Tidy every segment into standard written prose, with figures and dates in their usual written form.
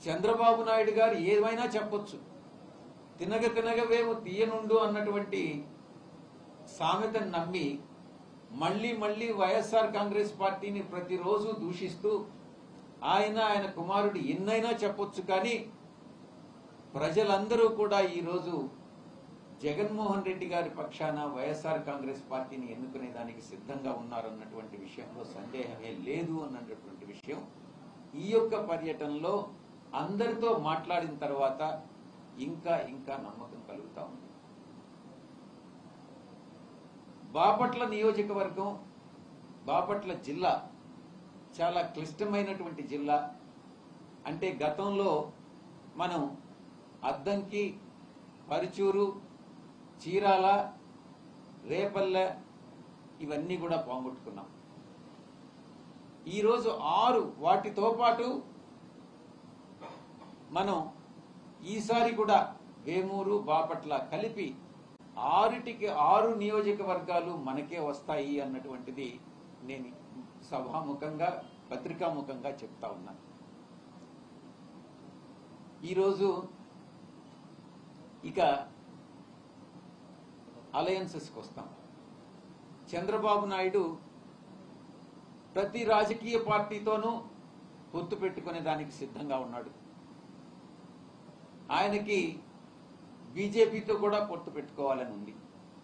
చంద్రబాబు నాయుడు గారు ఏమైనా చెప్పొచ్చు, తినగ తినగవేమో తీయనుండు అన్నటువంటి సామెతను నమ్మి మళ్లీ మళ్లీ వైఎస్ఆర్ కాంగ్రెస్ పార్టీని ప్రతిరోజు దూషిస్తూ ఆయన కుమారుడు ఎన్నైనా చెప్పొచ్చు. కానీ ప్రజలందరూ కూడా ఈరోజు జగన్మోహన్ రెడ్డి గారి పక్షాన వైఎస్ఆర్ కాంగ్రెస్ పార్టీని ఎన్నుకునే దానికి సిద్ధంగా ఉన్నారన్నటువంటి విషయంలో సందేహమే లేదు అన్నటువంటి విషయం ఈ యొక్క పర్యటనలో అందరితో మాట్లాడిన తర్వాత ఇంకా ఇంకా నమ్మకం కలుగుతా ఉంది. బాపట్ల నియోజకవర్గం, బాపట్ల జిల్లా చాలా క్లిష్టమైనటువంటి జిల్లా. అంటే గతంలో మనం అద్దంకి, పరుచూరు, చీరాల, రేపల్లె ఇవన్నీ కూడా పోగొట్టుకున్నాం. ఈరోజు 6 వాటితో పాటు మనం ఈసారి కూడా వేమూరు, బాపట్ల కలిపి 6 నియోజకవర్గాలు మనకే వస్తాయి అన్నటువంటిది నేను సభాముఖంగా పత్రికాముఖంగా చెప్తా ఉన్నాను. ఈరోజు ఇక అలయన్సెస్కి వస్తాం. చంద్రబాబు నాయుడు ప్రతి రాజకీయ పార్టీతోనూ పొత్తు పెట్టుకునే దానికి సిద్ధంగా ఉన్నాడు. ఆయనకి బీజేపీతో కూడా పొత్తు పెట్టుకోవాలని ఉంది.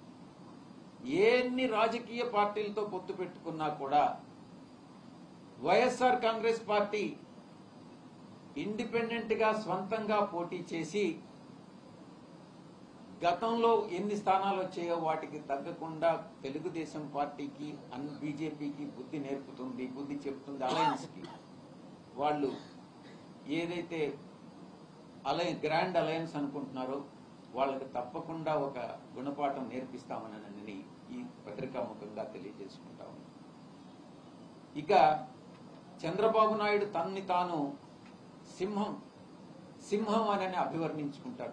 ఎన్ని రాజకీయ పార్టీలతో పొత్తు పెట్టుకున్నా కూడా వైఎస్ఆర్ కాంగ్రెస్ పార్టీ ఇండిపెండెంట్ గా స్వంతంగా పోటీ చేసి గతంలో ఎన్ని స్థానాలు వచ్చాయో వాటికి తగ్గకుండా తెలుగుదేశం పార్టీకి బీజేపీకి బుద్ధి నేర్పుతుంది, బుద్ధి చెప్తుంది. అలయన్స్ కి వాళ్ళు ఏదైతే గ్రాండ్ అలయన్స్ అనుకుంటున్నారో వాళ్ళకి తప్పకుండా ఒక గుణపాఠం నేర్పిస్తామని ఈ పత్రికాముఖంగా తెలియజేసుకుంటా ఉన్నాం. ఇక చంద్రబాబు నాయుడు తన్ని తాను సింహం అని అభివర్ణించుకుంటాడు.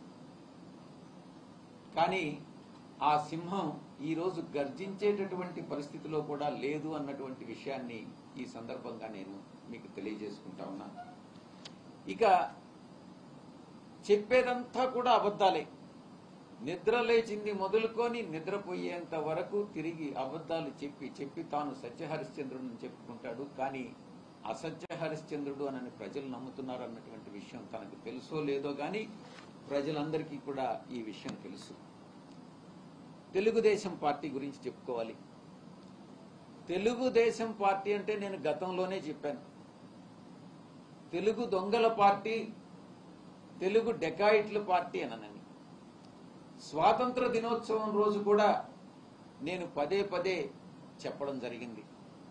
కానీ ఆ సింహం ఈరోజు గర్జించేటటువంటి పరిస్థితిలో కూడా లేదు అన్నటువంటి విషయాన్ని ఈ సందర్భంగా నేను మీకు తెలియజేసుకుంటా ఉన్నా. ఇక చెప్పేదంతా కూడా అబద్ధాలే. నిద్ర లేచింది మొదలుకొని నిద్రపోయేంత వరకు తిరిగి అబద్ధాలు చెప్పి తాను సత్యహరిశ్చంద్రుడిని చెప్పుకుంటాడు. కానీ అసత్య హరిశ్చంద్రుడు అని ప్రజలు నమ్ముతున్నారు అన్నటువంటి విషయం తనకు తెలుసో లేదో గాని ప్రజలందరికీ కూడా ఈ విషయం తెలుసు. తెలుగుదేశం పార్టీ గురించి చెప్పుకోవాలి. తెలుగుదేశం పార్టీ అంటే నేను గతంలోనే చెప్పాను, తెలుగు దొంగల పార్టీ, తెలుగు డెకాయిట్ల పార్టీ అనని. స్వాతంత్ర దినోత్సవం రోజు కూడా నేను పదే పదే చెప్పడం జరిగింది.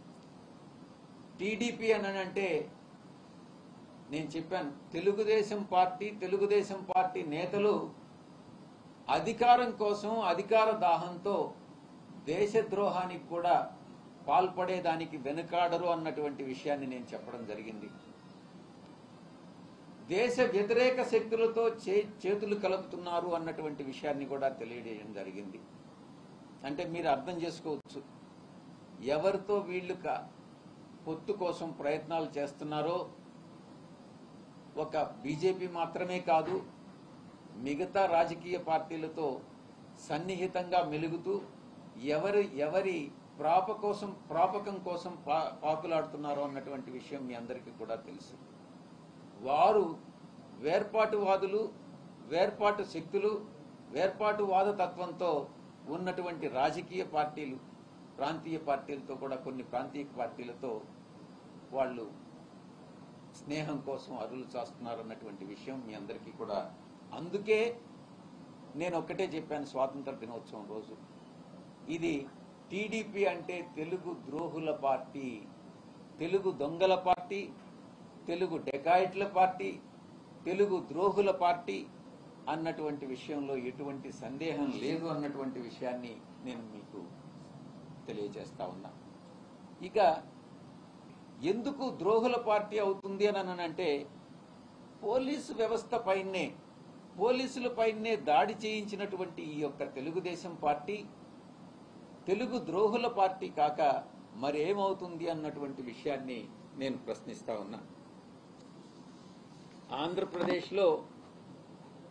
టీడీపీ అంటే నేను చెప్పాను, తెలుగుదేశం పార్టీ నేతలు అధికారం కోసం, అధికార దాహంతో దేశద్రోహానికి కూడా పాల్పడేదానికి వెనుకాడరు అన్నటువంటి విషయాన్ని నేను చెప్పడం జరిగింది. దేశ వ్యతిరేక శక్తులతో చేతులు కలుపుతున్నారు అన్నటువంటి విషయాన్ని కూడా తెలియజేయడం జరిగింది. అంటే మీరు అర్థం చేసుకోవచ్చు ఎవరితో వీళ్ళు పొత్తు కోసం ప్రయత్నాలు చేస్తున్నారో. ఒక బీజేపీ మాత్రమే కాదు, మిగతా రాజకీయ పార్టీలతో సన్నిహితంగా మెలుగుతూ ఎవరి ప్రాపకం కోసం పాకులాడుతున్నారో అన్నటువంటి విషయం మీ అందరికీ కూడా తెలుసు. వారు వేర్పాటువాదులు, వేర్పాటు శక్తులు, వేర్పాటువాద తత్వంతో ఉన్నటువంటి రాజకీయ పార్టీలు, ప్రాంతీయ పార్టీలతో కూడా కొన్ని ప్రాంతీయ పార్టీలతో వాళ్ళు స్నేహం కోసం అరులు చాస్తున్నారు అన్నటువంటి విషయం మీ అందరికీ కూడా. అందుకే నేను ఒక్కటే చెప్పాను స్వాతంత్ర దినోత్సవం రోజు, ఇది టీడీపీ అంటే తెలుగు ద్రోహుల పార్టీ, తెలుగు దొంగల పార్టీ, తెలుగు డెకాయిట్ల పార్టీ, తెలుగు ద్రోహుల పార్టీ అన్నటువంటి విషయంలో ఎటువంటి సందేహం లేదు అన్నటువంటి విషయాన్ని నేను మీకు తెలియజేస్తా ఉన్నా. ఇక ఎందుకు ద్రోహుల పార్టీ అవుతుంది అని అంటే పోలీసు వ్యవస్థ పైనే, పోలీసుల పైనే దాడి చేయించినటువంటి ఈ యొక్క తెలుగుదేశం పార్టీ తెలుగు ద్రోహుల పార్టీ కాక మరేమవుతుంది అన్నటువంటి విషయాన్ని నేను ప్రశ్నిస్తా ఉన్నా. ఆంధ్రప్రదేశ్లో